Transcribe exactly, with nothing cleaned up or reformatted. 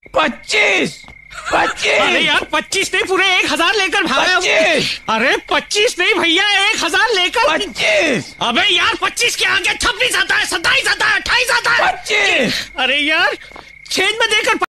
पच्चीस पच्चीस। अरे यार पच्चीस नहीं, पूरे एक हजार लेकर भागा। पच्चीस। अरे पच्चीस नहीं भैया, एक हजार लेकर। पच्चीस। अबे यार पच्चीस के आगे छब्बीस आता है, सत्ताईस आता है, अट्ठाईस आता है। पच्चीस। अरे यार छेद में देकर